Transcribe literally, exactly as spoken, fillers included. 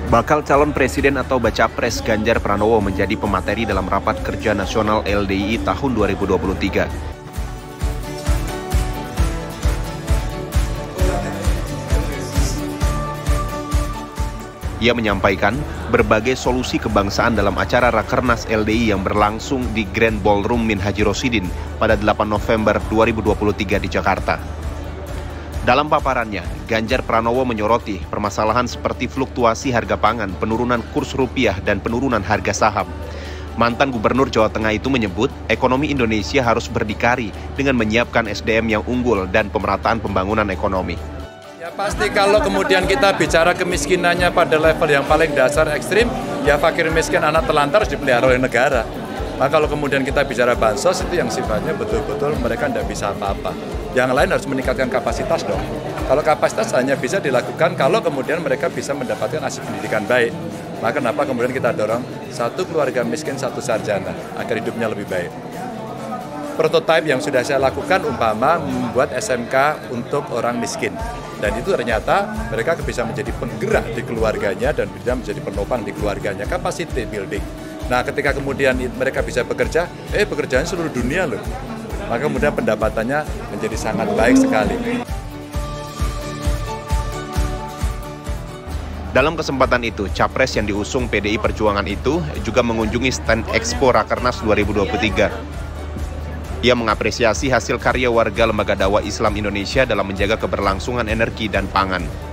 Bakal calon presiden atau baca pres Ganjar Pranowo menjadi pemateri dalam Rapat Kerja Nasional L D I tahun dua ribu dua puluh tiga. Ia menyampaikan berbagai solusi kebangsaan dalam acara Rakernas L D I yang berlangsung di Grand Ballroom Min Haji Rosidin pada delapan November dua ribu dua puluh tiga di Jakarta. Dalam paparannya, Ganjar Pranowo menyoroti permasalahan seperti fluktuasi harga pangan, penurunan kurs rupiah, dan penurunan harga saham. Mantan Gubernur Jawa Tengah itu menyebut ekonomi Indonesia harus berdikari dengan menyiapkan S D M yang unggul dan pemerataan pembangunan ekonomi. Ya pasti kalau kemudian kita bicara kemiskinannya pada level yang paling dasar ekstrim, ya fakir miskin anak telantar harus dipelihara oleh negara. Maka kalau kemudian kita bicara bansos itu yang sifatnya betul-betul mereka tidak bisa apa-apa. Yang lain harus meningkatkan kapasitas dong. Kalau kapasitas hanya bisa dilakukan kalau kemudian mereka bisa mendapatkan akses pendidikan baik. Maka kenapa kemudian kita dorong satu keluarga miskin satu sarjana agar hidupnya lebih baik. Prototipe yang sudah saya lakukan umpama membuat S M K untuk orang miskin. Dan itu ternyata mereka bisa menjadi penggerak di keluarganya dan bisa menjadi penopang di keluarganya, capacity building. Nah ketika kemudian mereka bisa bekerja, eh pekerjaan seluruh dunia loh. Maka kemudian pendapatannya menjadi sangat baik sekali. Dalam kesempatan itu, Capres yang diusung P D I Perjuangan itu juga mengunjungi stand Expo Rakernas dua ribu dua puluh tiga. Ia mengapresiasi hasil karya warga Lembaga Dakwah Islam Indonesia dalam menjaga keberlangsungan energi dan pangan.